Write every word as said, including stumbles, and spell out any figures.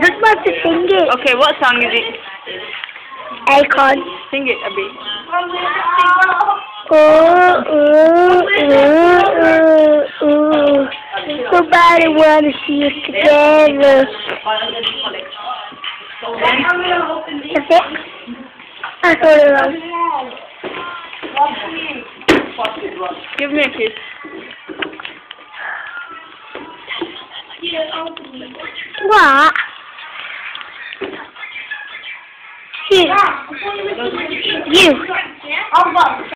just want to sing it. Okay, what song is it? Akon. Sing it a bit. Oh, ooh, ooh, ooh, ooh. Nobody wanna see us together. That's it? I thought it was. Give me a kiss. What? You. You.